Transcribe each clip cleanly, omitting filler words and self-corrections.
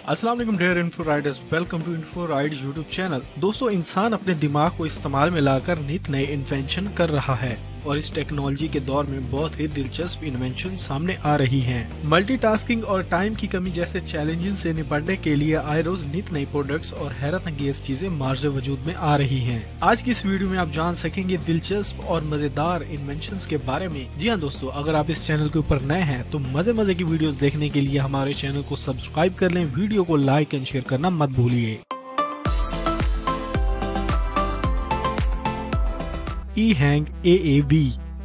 अस्सलाम वालेकुम dear info riders, welcome to info ride YouTube channel. दोस्तों, इंसान अपने दिमाग को इस्तेमाल में लाकर नित नए इन्वेंशन कर रहा है और इस टेक्नोलॉजी के दौर में बहुत ही दिलचस्प इन्वेंशन सामने आ रही हैं। मल्टीटास्किंग और टाइम की कमी जैसे चैलेंजेस से निपटने के लिए आए रोज नित नई प्रोडक्ट्स और हैरत अंगेज चीजें मार्ज वजूद में आ रही हैं। आज की इस वीडियो में आप जान सकेंगे दिलचस्प और मजेदार इन्वेंशंस के बारे में। जी हाँ दोस्तों, अगर आप इस चैनल के ऊपर नए हैं तो मजे की वीडियोस देखने के लिए हमारे चैनल को सब्सक्राइब कर लें, वीडियो को लाइक एंड शेयर करना मत भूलिए। ई-हैंग AAV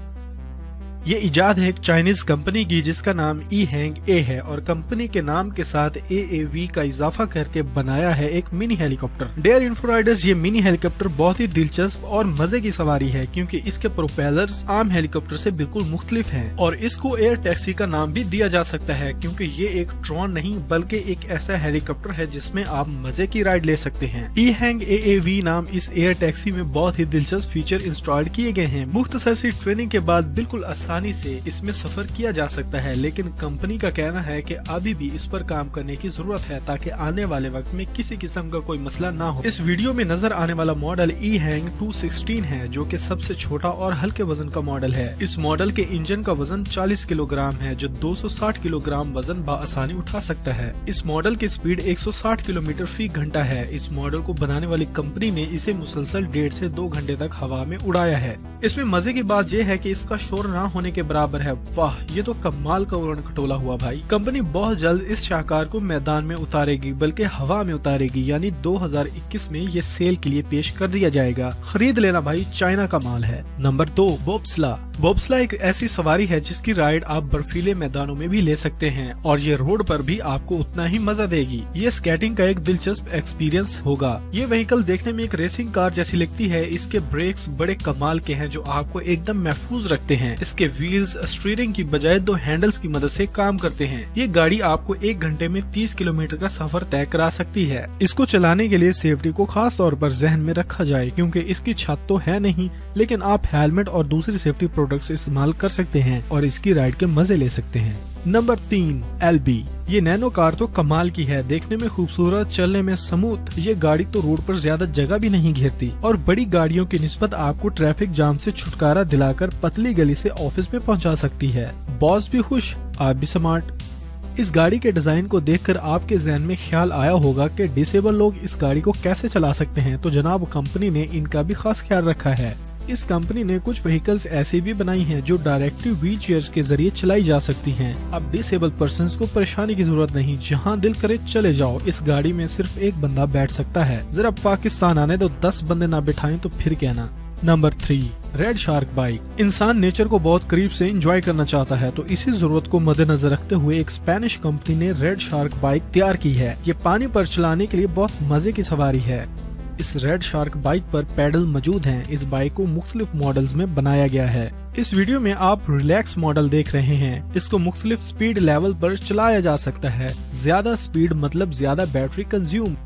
ये इजाद है एक चाइनीज कंपनी की जिसका नाम ई-हैंग ए है और कंपनी के नाम के साथ AAV का इजाफा करके बनाया है एक mini helicopter. Dear info riders, ये मिनी हेलीकॉप्टर बहुत ही दिलचस्प और मजे की सवारी है क्योंकि इसके प्रोपेलर्स आम हेलीकॉप्टर से बिल्कुल मुख्तलिफ हैं और इसको एयर टैक्सी का नाम भी दिया जा सकता है क्योंकि ये एक ड्रोन नहीं बल्कि एक ऐसा हेलीकॉप्टर है जिसमें आप मजे की राइड ले सकते हैं। ई-हैंग AAV नाम इस एयर टैक्सी में बहुत ही दिलचस्प फीचर इंस्टॉल किए गए हैं। मुख्तसर सी ट्रेनिंग के बाद बिल्कुल आसानी से इसमें सफर किया जा सकता है, लेकिन कंपनी का कहना है कि अभी भी इस पर काम करने की जरूरत है ताकि आने वाले वक्त में किसी किस्म का कोई मसला ना हो। इस वीडियो में नजर आने वाला मॉडल ई-हैंग 216 है जो कि सबसे छोटा और हल्के वजन का मॉडल है। इस मॉडल के इंजन का वजन 40 किलोग्राम है जो 260 किलोग्राम वजन बआसानी उठा सकता है। इस मॉडल की स्पीड 160 किलोमीटर फी घंटा है। इस मॉडल को बनाने वाली कंपनी ने इसे मुसलसल 1.5 से 2 घंटे तक हवा में उड़ाया है। इसमें मजे की बात यह है कि इसका शोर ना होने के बराबर है। वाह, ये तो कमाल का उड़न खटोला हुआ भाई। कंपनी बहुत जल्द इस शाहकार को मैदान में उतारेगी बल्कि हवा में उतारेगी, यानी 2021 में ये सेल के लिए पेश कर दिया जाएगा। खरीद लेना भाई, चाइना का माल है। नंबर 2, बोब्सला। बोब्सला एक ऐसी सवारी है जिसकी राइड आप बर्फीले मैदानों में भी ले सकते हैं और ये रोड पर भी आपको उतना ही मजा देगी। ये स्केटिंग का एक दिलचस्प एक्सपीरियंस होगा। ये व्हीकल देखने में एक रेसिंग कार जैसी लगती है। इसके ब्रेक्स बड़े कमाल के हैं जो आपको एकदम महफूज रखते हैं। इसके व्हील्स स्टीयरिंग की बजाय 2 हैंडल्स की मदद से काम करते हैं। ये गाड़ी आपको 1 घंटे में 30 किलोमीटर का सफर तय करा सकती है। इसको चलाने के लिए सेफ्टी को खास तौर पर जहन में रखा जाए क्योंकि इसकी छत तो है नहीं, लेकिन आप हेलमेट और दूसरी सेफ्टी प्रोडक्ट्स इस्तेमाल कर सकते हैं और इसकी राइड के मजे ले सकते हैं। Number 3, LB। ये नैनो कार तो कमाल की है, देखने में खूबसूरत, चलने में स्मूथ। ये गाड़ी तो रोड पर ज्यादा जगह भी नहीं घेरती और बड़ी गाड़ियों की निस्बत आपको ट्रैफिक जाम से छुटकारा दिलाकर पतली गली से ऑफिस में पहुंचा सकती है। बॉस भी खुश, आप भी स्मार्ट। इस गाड़ी के डिजाइन को देखकर आपके जहन में ख्याल आया होगा कि डिसेबल लोग इस गाड़ी को कैसे चला सकते हैं, तो जनाब कंपनी ने इनका भी खास ख्याल रखा है। इस कंपनी ने कुछ व्हीकल्स ऐसी भी बनाई हैं जो डायरेक्टिव व्हील चेयर्स के जरिए चलाई जा सकती हैं। अब डिसेबल पर्संस को परेशानी की जरूरत नहीं, जहां दिल करे चले जाओ। इस गाड़ी में सिर्फ एक बंदा बैठ सकता है। जरा पाकिस्तान आने दो, 10 बंदे ना बिठाएं तो फिर कहना। Number 3, red shark bike. इंसान नेचर को बहुत करीब से एंजॉय करना चाहता है, तो इसी जरूरत को मद्देनजर रखते हुए एक स्पेनिश कंपनी ने रेड शार्क बाइक तैयार की है। ये पानी पर चलाने के लिए बहुत मजे की सवारी है। इस रेड शार्क बाइक पर पैडल मौजूद हैं। इस बाइक को मुख्तलिफ मॉडल्स में बनाया गया है। इस वीडियो में आप रिलैक्स मॉडल देख रहे हैं। इसको मुख्तलिफ स्पीड लेवल पर चलाया जा सकता है। ज्यादा स्पीड मतलब ज्यादा बैटरी कंज्यूम।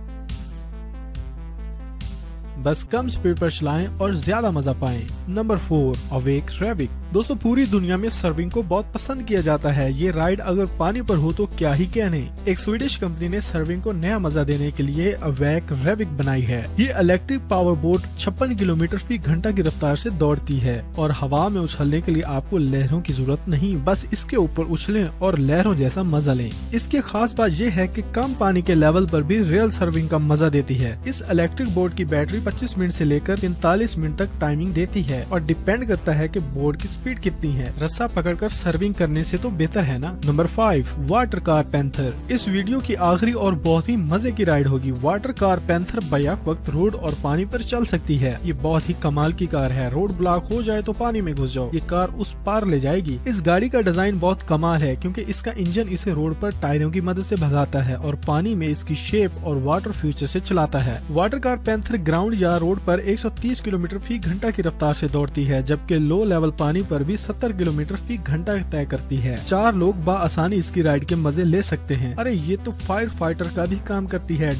बस कम स्पीड पर चलाएं और ज्यादा मजा पाएं। Number 4, Awake Ravik. दोस्तों, पूरी दुनिया में सर्विंग को बहुत पसंद किया जाता है। ये राइड अगर पानी पर हो तो क्या ही कहने। एक स्वीडिश कंपनी ने सर्विंग को नया मजा देने के लिए अवेक रेविक बनाई है। ये इलेक्ट्रिक पावर बोट 56 किलोमीटर फी घंटा की रफ्तार से दौड़ती है और हवा में उछलने के लिए आपको लहरों की जरूरत नहीं, बस इसके ऊपर उछलें और लहरों जैसा मजा लें। इसकी खास बात यह है कि कम पानी के लेवल पर भी रियल सर्विंग का मजा देती है। इस इलेक्ट्रिक बोट की बैटरी 25 मिनट से लेकर 45 मिनट तक टाइमिंग देती है और डिपेंड करता है कि बोट की स्पीड कितनी है। रस्सा पकड़कर सर्विंग करने से तो बेहतर है ना। Number 5, water car Panther. इस वीडियो की आखिरी और बहुत ही मजे की राइड होगी। वाटर कार पैंथर बैक वक्त रोड और पानी पर चल सकती है। ये बहुत ही कमाल की कार है। रोड ब्लॉक हो जाए तो पानी में घुस जाओ, ये कार उस पार ले जाएगी। इस गाड़ी का डिजाइन बहुत कमाल है क्योंकि इसका इंजन इसे रोड पर टायरों की मदद से भगाता है और पानी में इसकी शेप और वाटर फीचर से चलाता है। वाटर कार पैंथर ग्राउंड या रोड पर 130 किलोमीटर फी घंटा की रफ्तार से दौड़ती है, जबकि लो लेवल पानी पर भी 70 किलोमीटर फी घंटा तय करती है। 4 लोग बआसानी इसकी राइड के मजे ले सकते हैं। अरे ये तो फायर फाइटर का भी काम करती है।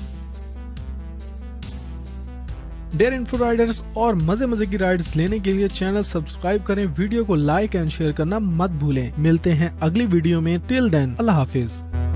डियर इन्फो राइडर्स, और मजे की राइड्स लेने के लिए चैनल सब्सक्राइब करें, वीडियो को लाइक एंड शेयर करना मत भूलें। मिलते हैं अगली वीडियो में। टिल देन, अल्लाह हाफिज।